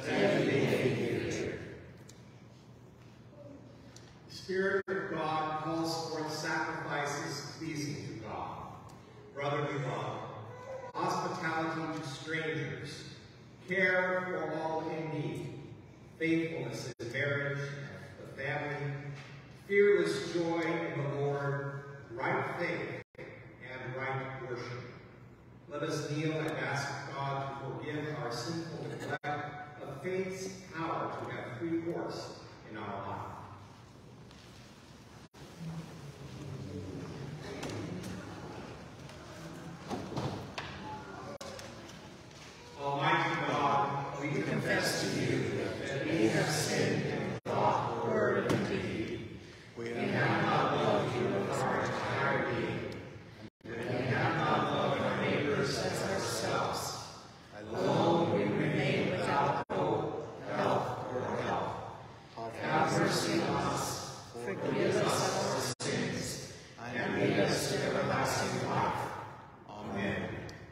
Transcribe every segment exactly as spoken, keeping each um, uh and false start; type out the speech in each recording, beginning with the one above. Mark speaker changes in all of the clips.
Speaker 1: every day.
Speaker 2: The Spirit of God calls forth sacrifices pleasing to God, brotherly love, hospitality to strangers, care for all in need, faithfulness in marriage and the family, fearless joy in the Lord, right faith and right worship. Let us kneel and ask God to forgive our sinful neglect of faith's power to have free course in our life. Almighty God, we confess to you that we have sinned in thought, word, and deed. We have not loved you with our entire being. We have not loved our neighbors as ourselves. Alone we remain without hope, health, or help. Have mercy on us, forgive us our sins, and lead us to everlasting life. Amen.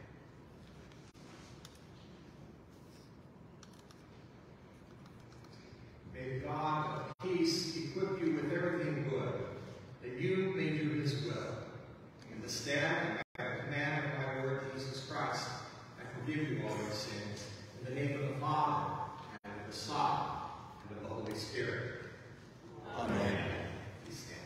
Speaker 2: May God of peace equip you with everything good, that you may do his will. In the stead and by the command of my Lord Jesus Christ, I forgive you all your sins, in the name of the Father, and of the Son, and of the Holy Spirit. Amen. Please stand.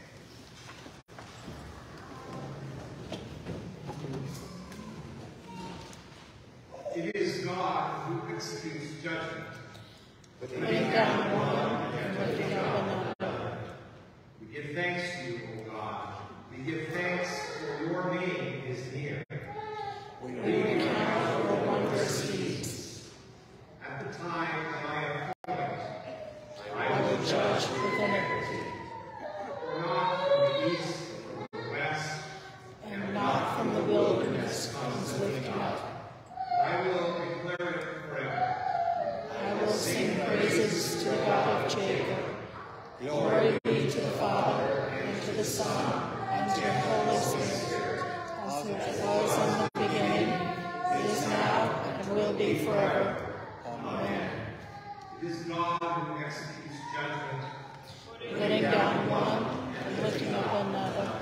Speaker 2: It is God who executes judgment,
Speaker 1: Putting down one and lifting up another.
Speaker 2: We give thanks to you, O God. We give thanks for your name is near.
Speaker 1: We recount your wondrous deeds.
Speaker 2: At the time of my appointment,
Speaker 1: I will judge with iniquity,
Speaker 2: for not from the east or from the west,
Speaker 1: and not from the wilderness comes lifting up.
Speaker 2: I will declare it forever.
Speaker 1: I will sing praises to the God of Jacob. Glory be to the Father, and to the Son, and to the Holy Spirit, as it was in the beginning, is now, and will be forever. Amen.
Speaker 2: It is God who executes judgment,
Speaker 1: Putting down one and lifting up another.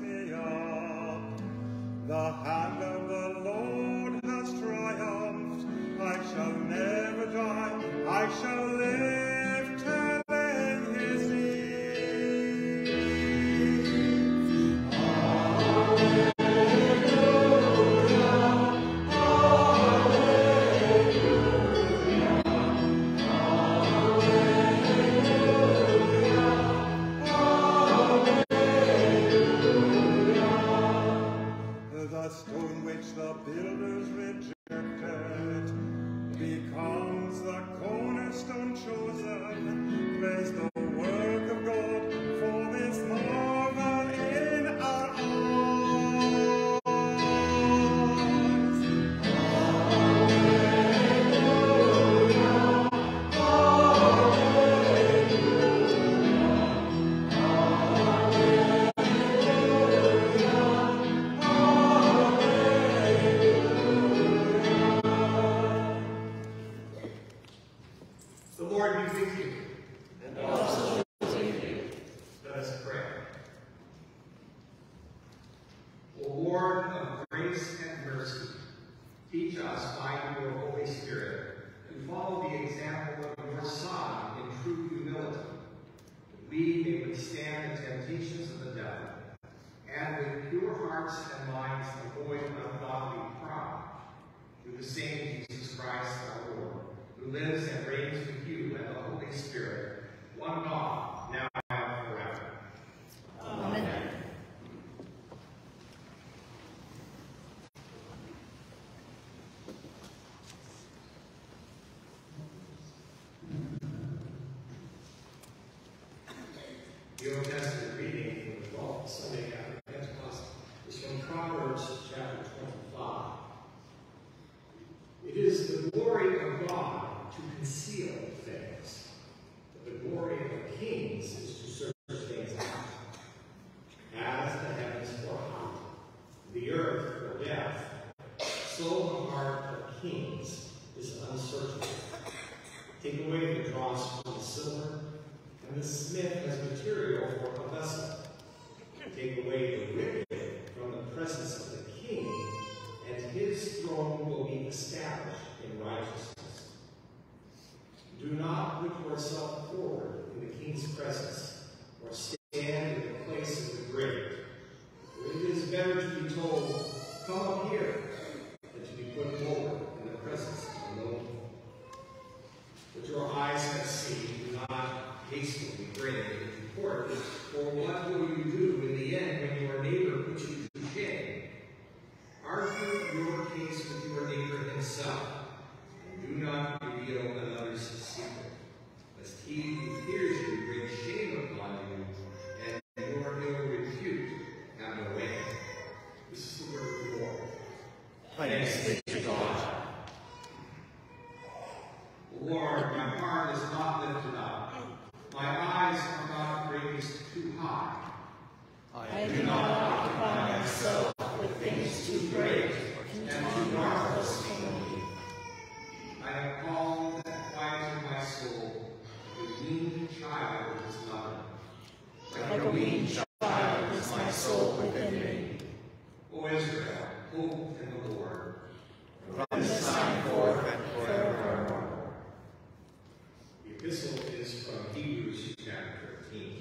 Speaker 3: The hand of the Lord has triumphed. builders rejected, becomes the cornerstone chosen, praise the work of God for this marvel in our eyes.
Speaker 2: The Lord be with you.
Speaker 1: And also with you.
Speaker 2: Let us pray. O Lord of grace and mercy, teach us by your Holy Spirit to follow the example of your Son in true humility, that we may withstand the temptations of the devil, and with pure hearts and minds avoid ungodly pride, through the same Jesus Christ our Lord, who lives and reigns with you and the Holy Spirit, one God, now and forever.
Speaker 1: Amen.
Speaker 2: The Old Testament reading for the twelfth Sunday after Pentecost is from Proverbs chapter twenty-five. It is the glory of God to conceal things, but the glory of kings is to search things out. As the heavens for height, the earth for depth, so the heart of kings is unsearchable. Take away the dross from the silver, and the smith has material for a vessel. Take away the wicked from the presence of the king, and his throne will be established in righteousness. Do not put yourself forward in the king's presence, or stand in the place of the great. For it is better to be told, come up here, than to be put forward in the presence of the lowly. What your eyes have seen, do not hastily bring into report, for what will you do in the end when your neighbor puts you to shame? Argue your case with your neighbor himself, and do not reveal another's secret, lest he who hears you bring shame upon you, and your ill repute have no end. This is the word of the Lord. Thanks be to God. Lord, my heart is not lifted up. My eyes are not raised too high.
Speaker 1: I do not occupy myself with things too great and too marvelous for me.
Speaker 2: I have called and quieted my soul, like a weaned child with his mother.
Speaker 1: Like a weaned child is my soul within me.
Speaker 2: O Israel, hope in the Lord.
Speaker 1: From this time forth and forevermore.
Speaker 2: The epistle is from Hebrews chapter thirteen.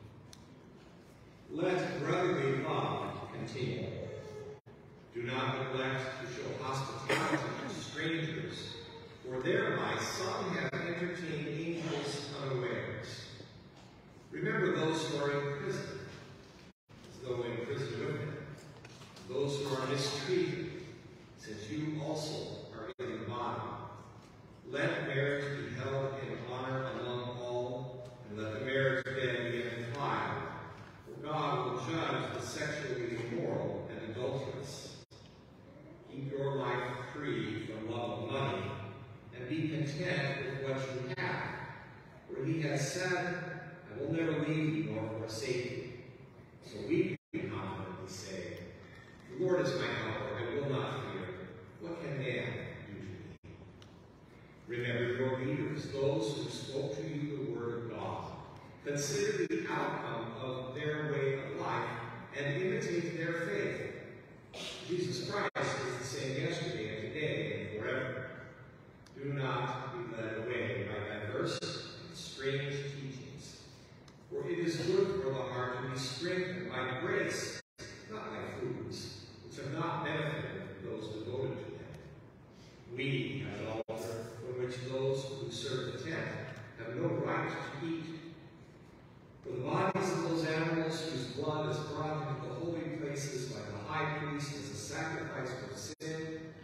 Speaker 2: Let brotherly love continue. Do not neglect to show hospitality to strangers, for thereby some have entertained angels unawares. Remember those who are in prison, as though in prison with them, those who are mistreated, since you also are in the body. Let marriage be held in honor among all, and let the marriage bed be undefiled. For God will judge the sexually immoral and adulterous. Keep your life free from love of money, and be content with what you have. For he has said, I will never leave you nor forsake you. So we can confidently say, the Lord is my helper, I will not fear. What can man do to me? Remember your leaders, those who spoke to you the word of God. Consider the outcome of their way of life and imitate their faith. Jesus Christ is the same yesterday and today and forever. Do not be led away by diverse and strange teachings. For it is good for the heart to be strengthened by grace, not by foods, which have not benefited those devoted to them. We have an altar from which those who serve the tent have no right to eat. For the bodies of those animals whose blood is brought into the holy places by the high priest as a sacrifice for sin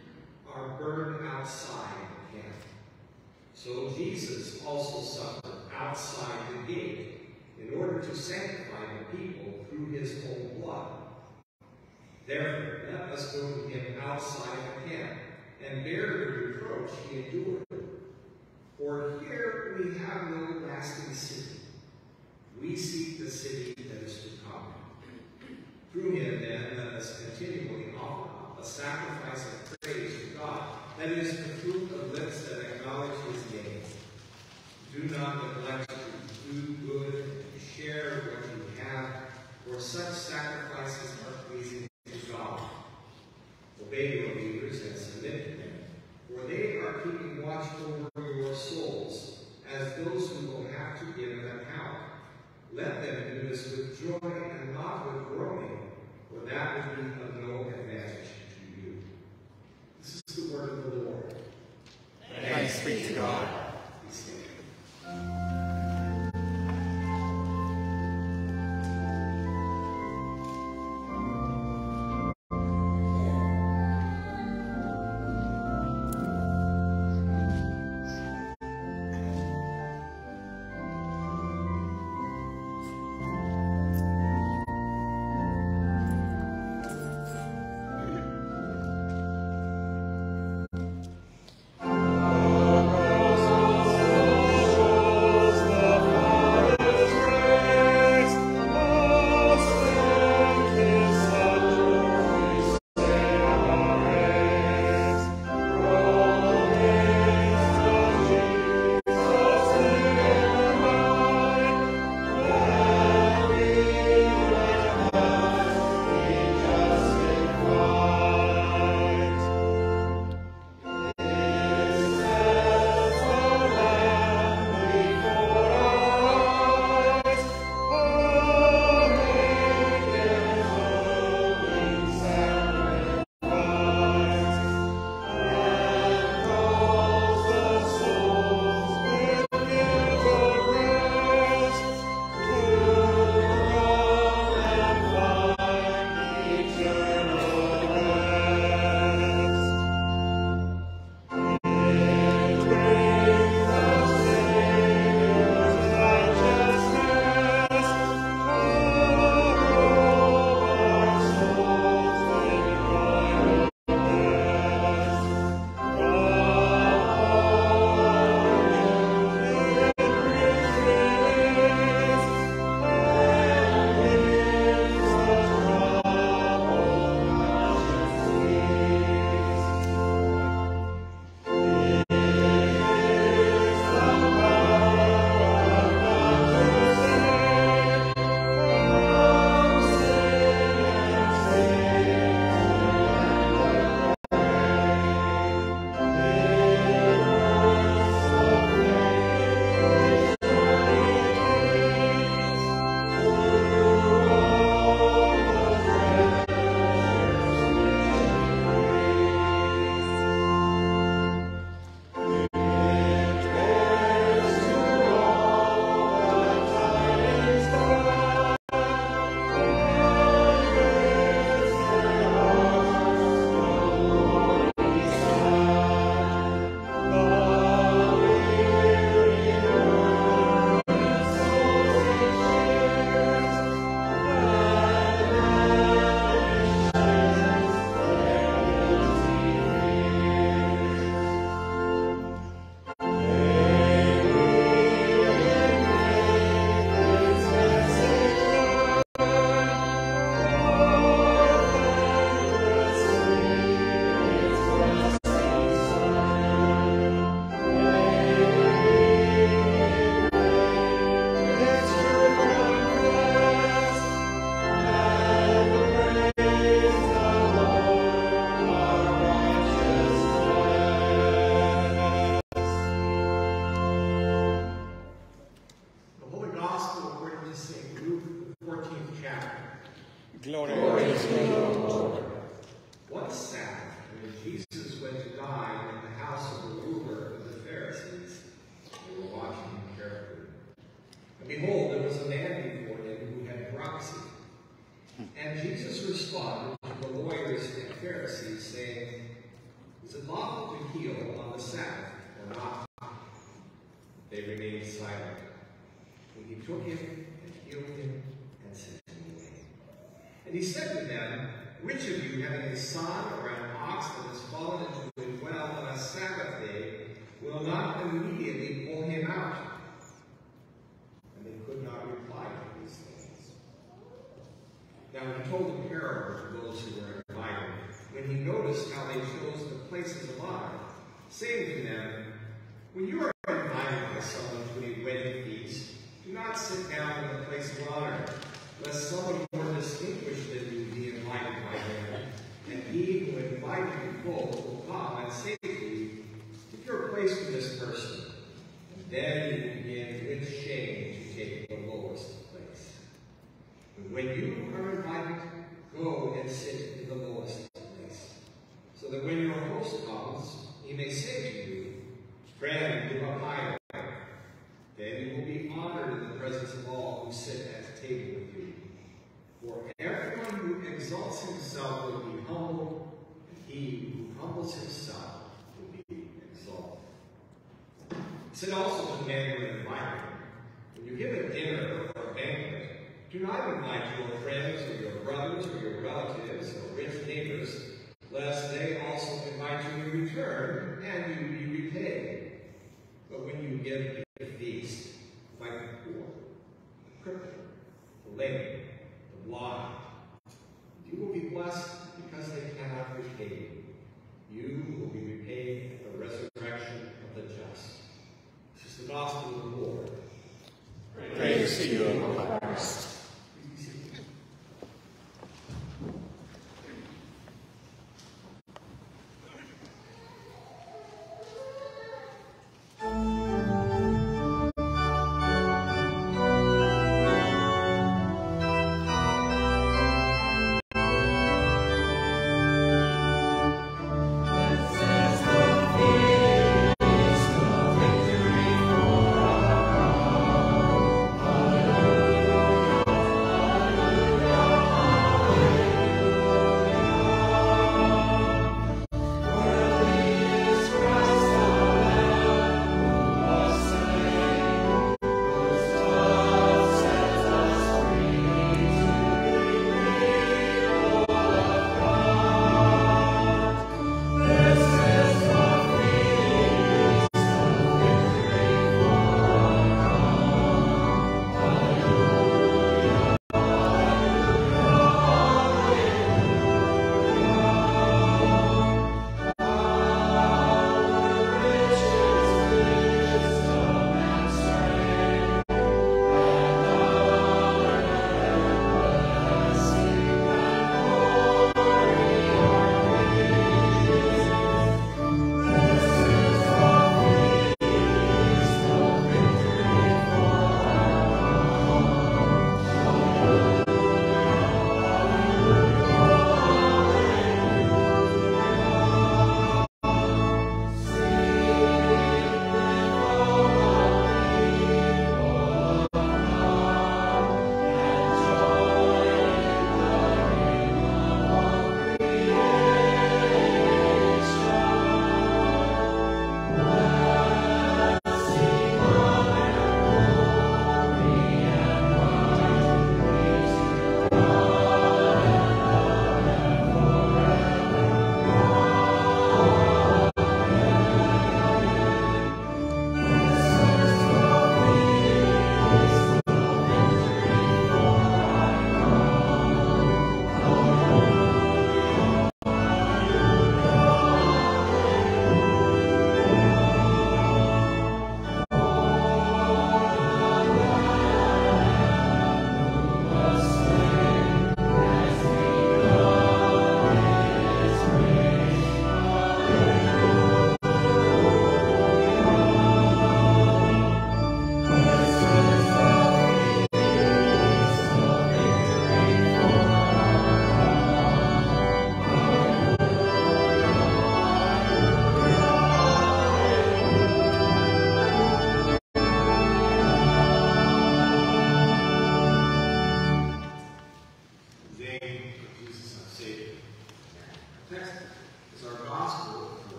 Speaker 2: Jesus also suffered outside the gate in order to sanctify the people through his own blood. Therefore, let us go to him outside the camp and bear the reproach he endured. For here we have no lasting city. We seek the city that is to come. Through him, then, let us continually offer up a sacrifice of praise to God, that is the fruit of lips that acknowledge his name. Do not neglect to do good and share what you have, for such sacrifices are pleasing to God. Obey your leaders and submit to them, for they are keeping watch over your souls, as those who will have to give an account. Let them do this with joy and not with groaning, for that would be of no advantage to you. This is the word of the Lord.
Speaker 4: Thanks be to God.
Speaker 2: Be seated.
Speaker 4: Glory,
Speaker 1: Glory to you, O Lord.
Speaker 2: One Sabbath, when Jesus went to dine in the house of the ruler of the Pharisees, they were watching him carefully. And behold, there was a man before him who had dropsy. And Jesus responded to the lawyers and Pharisees, saying, "Is it lawful to heal on the Sabbath or not?" They remained silent. And he took him and healed him and sent him away. And he said to them, which of you, having a son or an ox that has fallen into a well on a Sabbath day, will not immediately pull him out? And they could not reply to these things. Now he told a parable to those who were invited, when he noticed how they chose the places of honor, saying to them, when you are invited by someone to a wedding feast, do not sit down in the place of honor, lest someone more distinguished than you be invited by them, and he who invited you both will come and say to you, take your place with this person, and then you will begin with shame to take the lowest place. But when you are invited, go and sit in the lowest place, so that when your host comes, he may say to you, friend, you are higher. Then you will be honored in the presence of all who sit at the table with you. For everyone who exalts himself will be humbled, and he who humbles himself will be exalted. He said also to the man who invited, when you give a dinner or a banquet, do not invite your friends or your brothers or your relatives or rich neighbors, lest they also invite you in return, and you be repaid. But when you give a feast, invite the poor, the crippled, the lame, the blind, you will be blessed because they cannot repay you. You will be repaid at the resurrection of the just. This is the gospel of the Lord.
Speaker 4: Praise, Praise to you, O Christ.
Speaker 3: Hallelujah.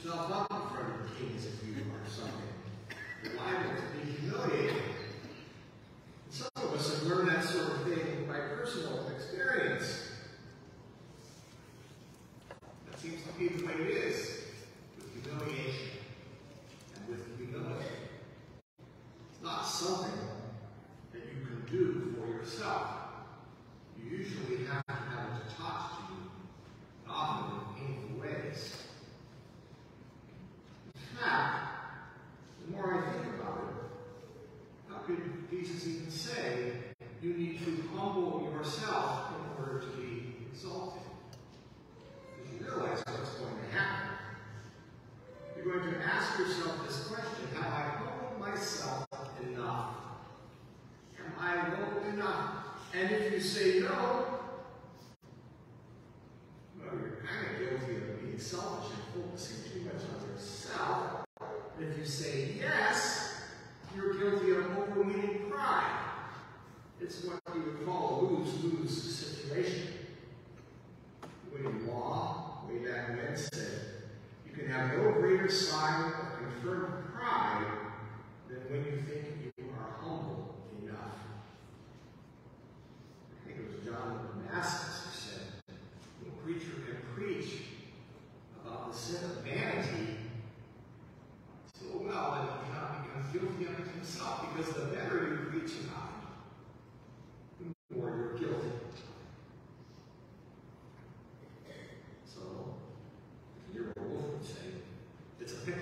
Speaker 2: yourself up in front of the king as if you are something. You're liable to be humiliated. And some of us have learned that sort of thing by personal experience. That seems to be the way it is with humiliation and with humility. It's not something that you can do for yourself. You usually have to have it taught to you, and often in painful ways. In fact, the more I think about it, how could Jesus even say you need to humble yourself in order to be exalted? Because you realize what's going to happen. You're going to ask yourself this question: have I humbled myself enough? Am I low enough? And if you say no, well, you're kind of guilty of being selfish and focusing too much on yourself. And if you say yes, you're guilty of overweening pride. It's what you would call a lose-lose situation. William Law, way back when, said, you can have no greater sign of confirmed pride than when you think you are humble enough. I think it was John of Damascus who said, no preacher can preach about the sin of vanity so well that he cannot become guilty of it himself, because the better you preach about it, the more you're guilty. So, if you're a wolf would say, it's a pickle.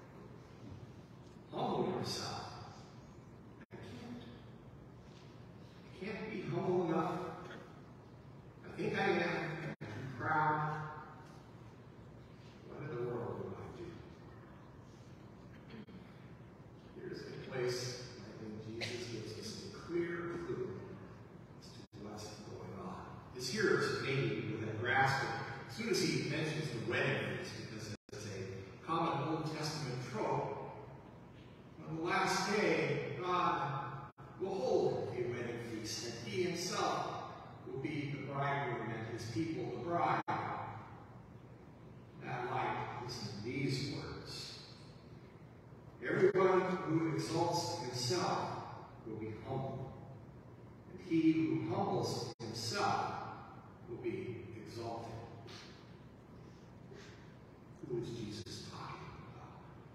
Speaker 2: Humble yourself. I can't. I can't be humble enough. I think I am. I'm too proud. What in the world do I do? Here's a place I think Jesus gives us a clear clue as to what's going on. His hearers maybe would have grasped it as soon as he mentions the wedding feast, because it's a common Old Testament trope. On the last day, God will hold a wedding feast, and he himself will be the bridegroom and his people the bride. That light, listen to these words. Everyone who exalts himself will be humbled, and he who humbles himself will be exalted. Who is Jesus talking about?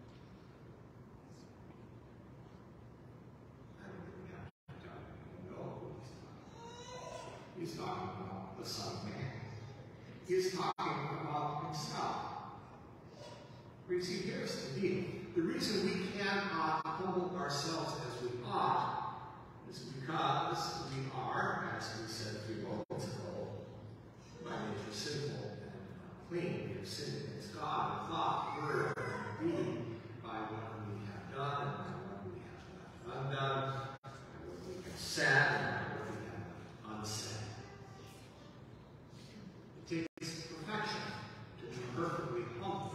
Speaker 2: I don't really have to know who he's talking about. He's talking about the Son of Man. He's talking about himself. For you see, here's the deal. The reason we cannot humble ourselves as we ought is because we are, as we said a few moments ago, by nature sinful and unclean. We have sinned against God in thought, word, and deed, by what we have done and by what we have left undone, by what we have said and by what we have unsaid. It takes perfection to be perfectly humble.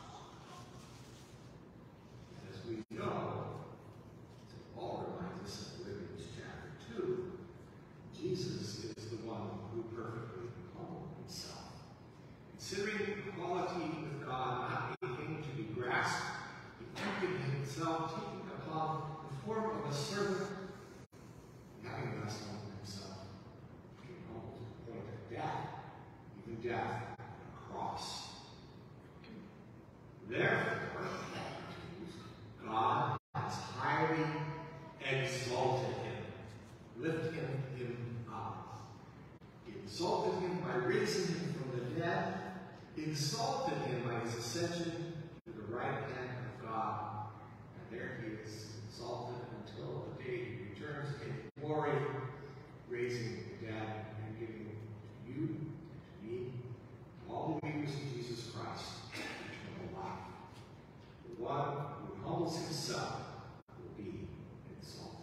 Speaker 2: As we know, Paul reminds us in Philippians chapter two, Jesus is the one who perfectly humbled himself. Considering equality with God not a thing to be grasped, he emptied himself, taking upon the form of a servant, having thus humbled himself, being humbled to the point of death, even death on a cross. Therefore, God has highly exalted him, lifted him up. He exalted him by raising him from the dead. He exalted him by his ascension to the right hand of God. And there he is exalted until the day he returns in glory, raising the dead and giving to you, to me, to all believers in Jesus Christ, eternal life. The one who humbles himself will be exalted.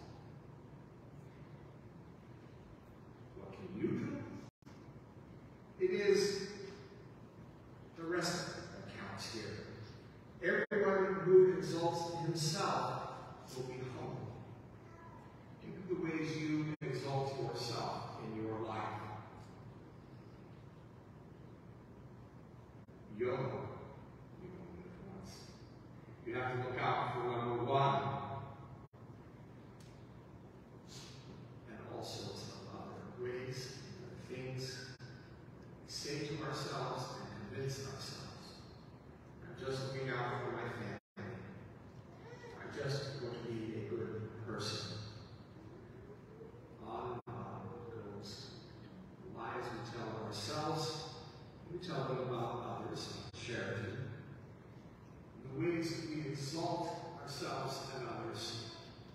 Speaker 2: What can you do? It is the rest that counts here. Everyone who exalts himself will be humbled. Think of the ways you exalt yourself in your life. You only live have to look out for number one. And all sorts of other ways and things we say to ourselves and convince ourselves. I'm just looking out for my family. I just want to be a good person. On and on goes the lies we tell ourselves. We tell them about others, charity. The ways that we exalt ourselves and others.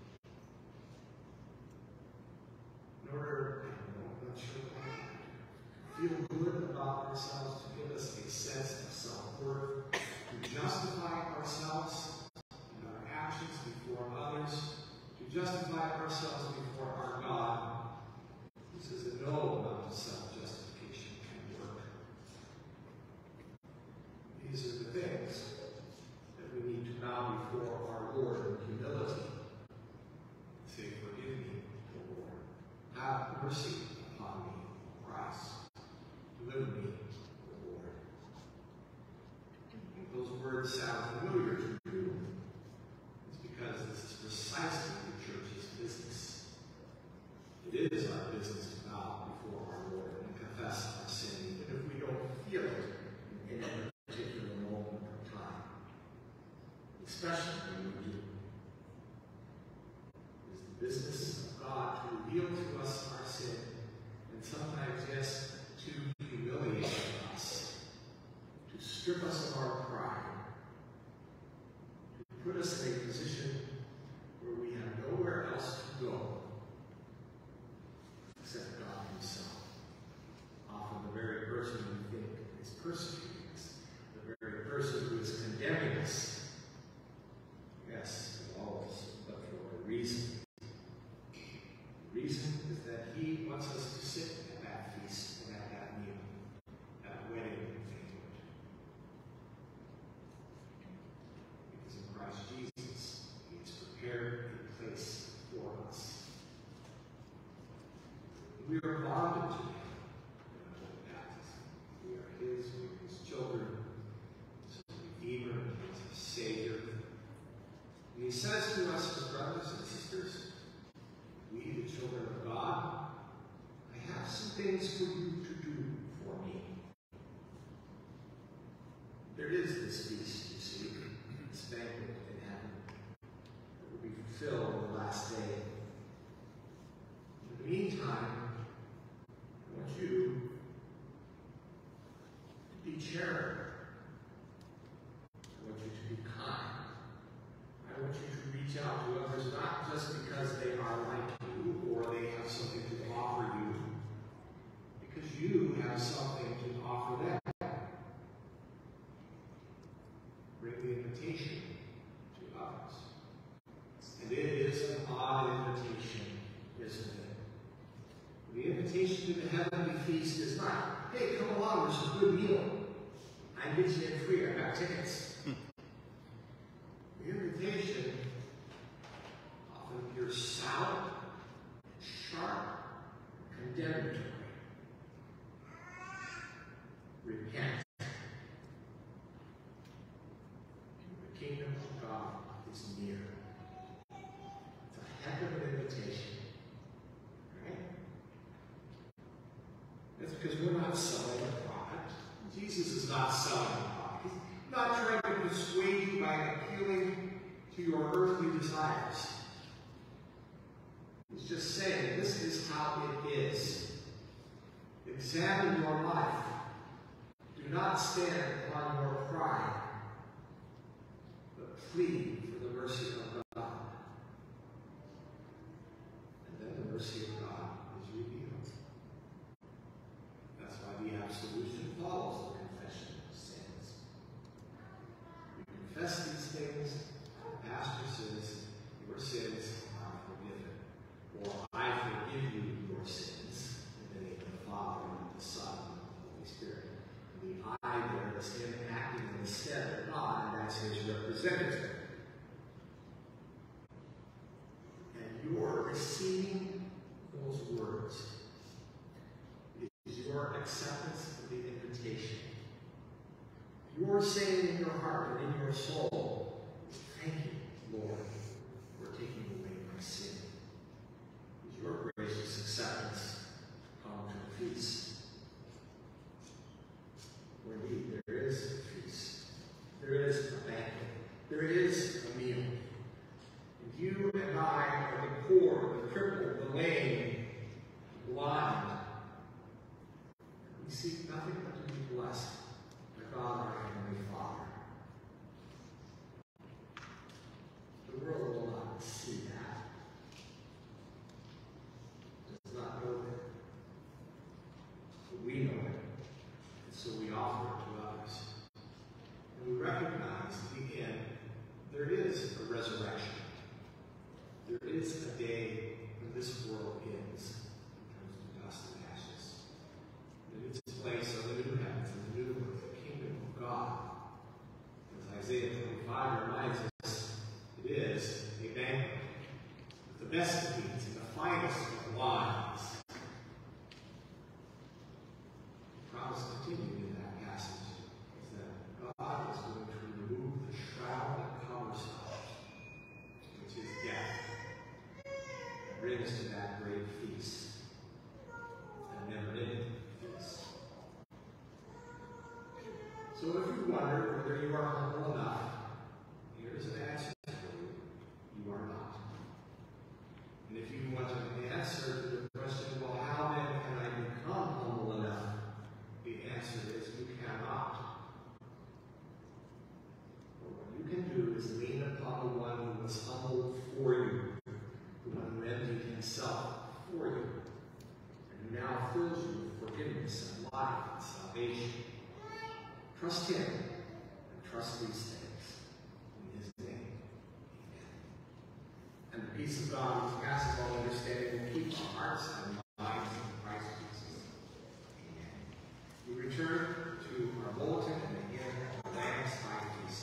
Speaker 2: In order, I don't know, I'm not sure what I feel good about ourselves, to give us a sense of self-worth, to justify ourselves and our actions before others, to justify ourselves before our God. This is a no amount of self-justification can work. These are the things that we need to bow before our Lord in humility. Say, forgive me, O Lord. Have mercy upon me, Christ. Deliver me, O Lord. If those words sound familiar to you, it's because this is precisely the church's business. It is our business to bow before our Lord and confess our sin, even if we don't feel it in any particular moment of time. Especially when we do. It is the business of God to reveal to us our sin, and sometimes, yes, to humiliate us, to strip us of our pride, to put us in a position where we have nowhere else to go except God himself. Often the very person we think is persecuting us, the very person who is condemning us. Yes, always, but for a reason. The reason is that he wants us to sit at that feast and at that meal, that wedding banquet. Because in Christ Jesus, he has prepared a place for us. We are bonded to him in baptism. We are his, we are his children. He's a Redeemer, he's a Savior. And he says to us as brothers and sisters, we, the children of God, I have some things for you to do for me. There is this feast, you see, this banquet in heaven that will be fulfilled on the last day. In the meantime, I want you to be charitable. I want you to be kind. I want you to reach out to others, not just because they are like you or they have something to offer you, because you have something to offer them. Bring the invitation to others. And it is an odd invitation, isn't it? The invitation to the heavenly feast is not, hey, come along, there's a good meal. I can get you in free, I got tickets. The invitation often appears sour, sharp, condemnatory. Repent. The kingdom of God is near. It's a heck of an invitation. Right? That's because we're not selling a product. Jesus is not selling a product. He's not trying to persuade you by appealing to your earthly desires. He's just saying, this is how it is. Examine your life. Do not stand upon your pride, but plead for the mercy of God. And then the mercy of God is revealed. That's why the absolution follows the confession of sins. You confess these things, the pastor says, your sins are forgiven. Or I forgive you your sins in the name of the Father, and the Son, and the Holy Spirit. And the I there is him acting in the stead of God, and that's his representative. And your receiving those words is your acceptance of the invitation. You're saying in your heart and in your soul, Lord, for taking away my sin. With your gracious acceptance, come to the feast. For indeed, there is a feast. There is a banquet. There is a meal. And you and I are the poor, the crippled, the lame, the blind. We seek nothing but to be blessed by God our Heavenly Father. The world will not see that. It does not know it. But we know it. And so we offer it to others. And we recognize in the end there is a resurrection. There is a day when this world ends and turns to dust and ashes. In its place are the new heavens and the new earth, the kingdom of God. As Isaiah twenty-five reminds us, it is a banquet with the best of meats and the finest of wines. The promise continued in that passage is that God is going to remove the shroud that covers us, which is death, and bring us to that great feast, that never-ending feast. So if you wonder whether you are humble enough, here's an answer for you. You are not. And if you want an answer to the question, well, how then can I become humble enough? The answer is you cannot. But what you can do is lean upon the one who was humbled for you, the one who emptied himself for you, and who now fills you with forgiveness and life and salvation. Trust him and trust these things in his name. Amen. And the peace of God, which passes all understanding, will keep our hearts and minds in Christ Jesus. Amen. We return to our bulletin and begin the Lamb's High Feast.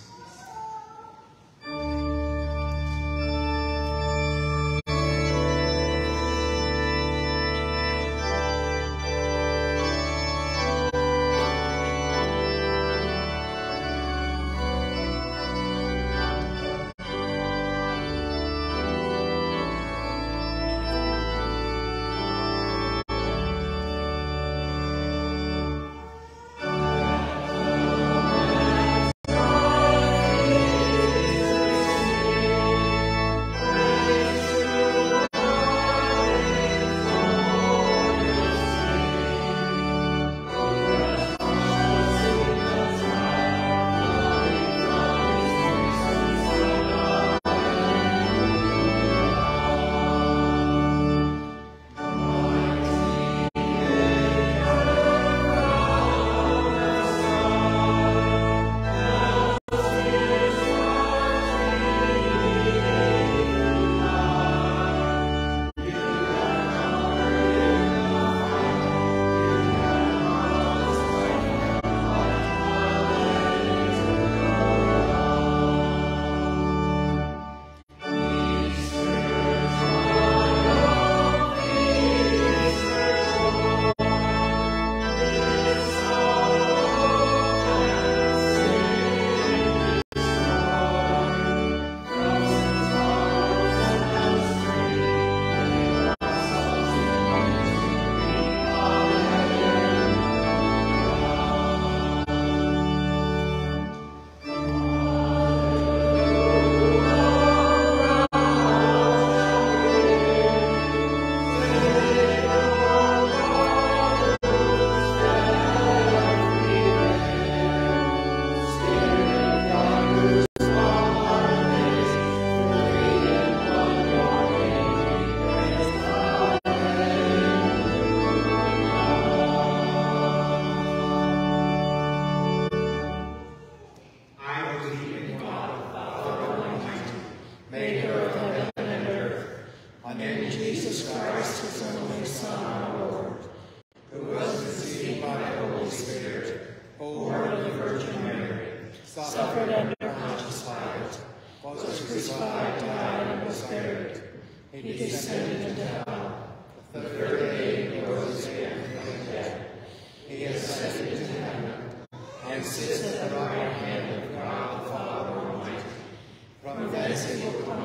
Speaker 1: From thence he will come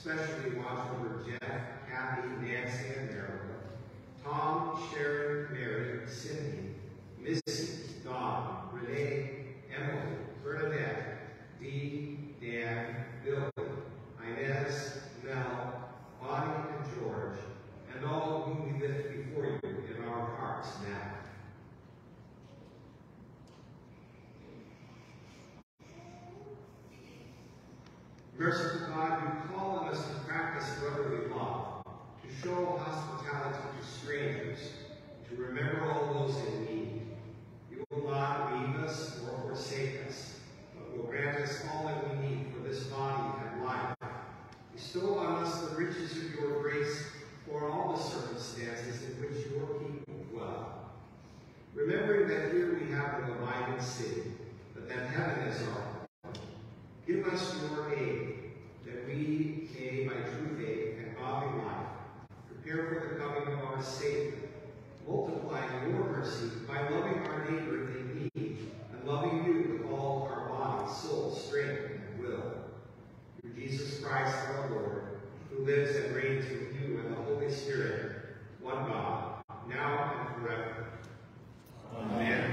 Speaker 2: especially watch over Jeff, Kathy, Nancy, and Marilyn, Tom, Sharon, Mary, Cindy, Missy, Dawn, Renee, Emily, Bernadette, Dee, Dan, Billy, Inez, Mel, Bonnie, and George, and all whom we lift before you in our hearts now. Merciful God, you call on us to practice brotherly love, to show hospitality to strangers, to remember all those in need. You will not leave us or forsake us, but will grant us all that we need for this body and life. Bestow on us the riches of your grace for all the circumstances in which your people dwell. Remembering that here we have an abiding city, but that heaven is our home. Give us your aid, that we may, by true faith and godly life, prepare for the coming of our Savior, multiplying your mercy by loving our neighbor in need, and loving you with all our body, soul, strength, and will. Through Jesus Christ our Lord, who lives and reigns with you and the Holy Spirit, one God, now and forever. Amen. Amen.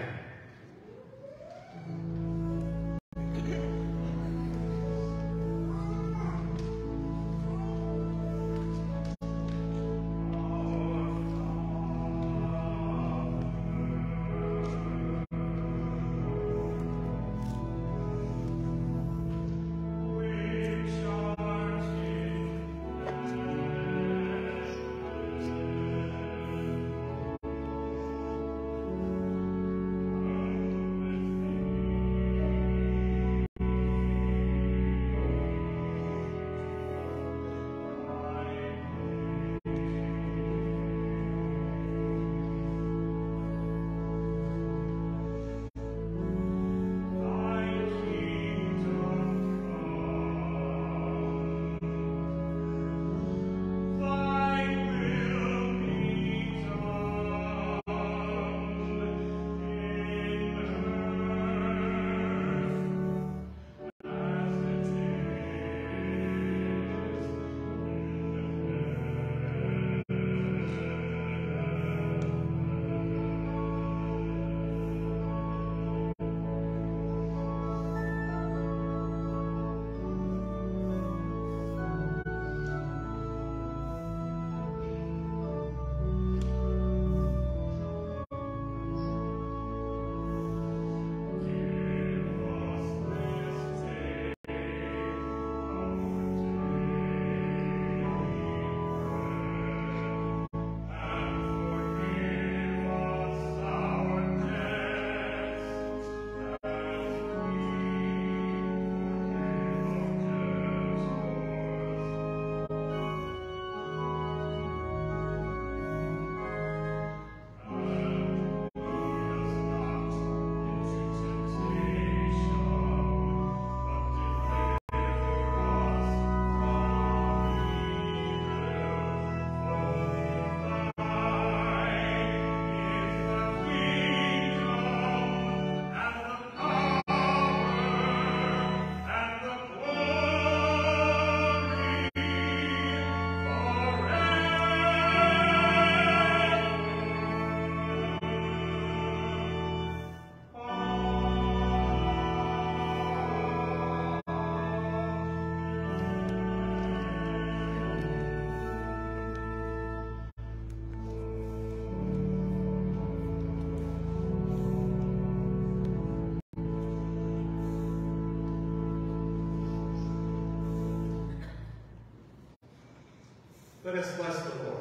Speaker 2: Let us bless the Lord.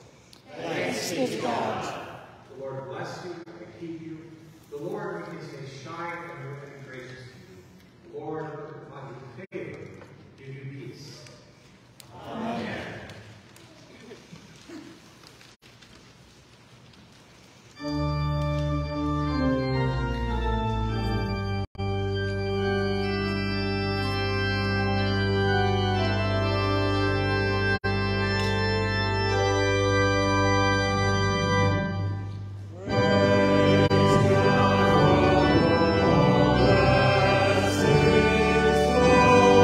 Speaker 1: Thanks be to God.
Speaker 2: The Lord bless you and keep you. The Lord make his face shine on you and be gracious to you. The Lord look upon you with favor, give you peace. Amen.
Speaker 3: Oh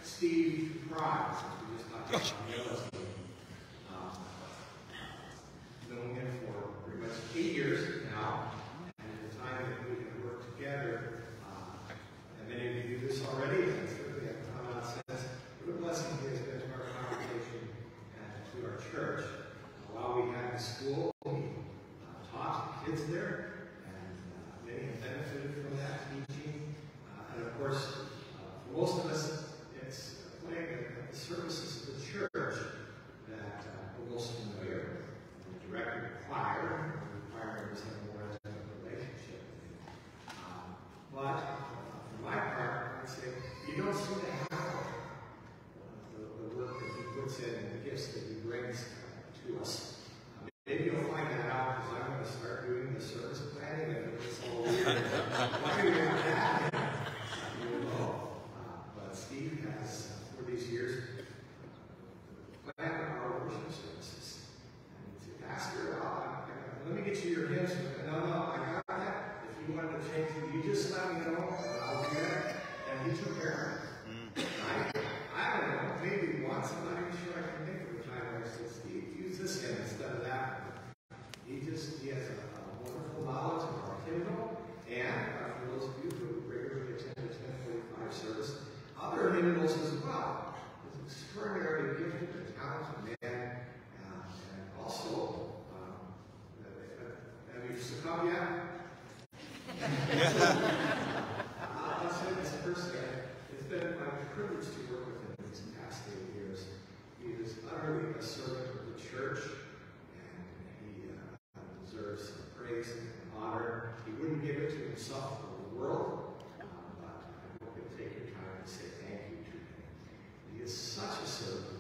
Speaker 2: Steve Fry, since we just talked about humility. Um, known him for pretty much eight years now, and at the time that we have worked together, uh, and many of you do this already, and certainly have come out since, what a blessing he has been to our congregation and to our church. Uh, while we had the school, he uh, taught kids there, and uh, many have benefited from that teaching. Uh, and of course, uh, for most of us, it's playing at the services of the church that uh, we're most familiar with. The director of the choir, the choir has a more intimate relationship with him. Um, but uh, for my part, I'd say you don't seem to have uh, the, the work that he puts in and the gifts that he brings uh, to us. Uh, maybe you'll find that out because I'm going to start doing the service planning and it's all weird. Why do we have that? You will know. Uh, but Steve has, uh, for these years, planned our worship services. And he said, Pastor, uh, let me get you your hymns. No, no, I got that. If you wanted to change it, you just let me know, and I'll do that. And he took care of it. I, I don't know, maybe once, I'm not even sure I can think of a time where I said, Steve, use this hymn instead of that. He just, he has a, a wonderful knowledge of our hymnal, and uh, for those of you who regularly attend the ten forty-five service, other hymnals as well. He's an extraordinarily gifted and talented man, uh, and also, um, have you succumbed yet? I'll say this first guy. It's been my privilege to work with him these past eight years. He is utterly a servant of the church, and he uh, deserves praise and honor. He wouldn't give it to himself or the world, uh, but I hope you'll take your time to say thank you to him. He is such a servant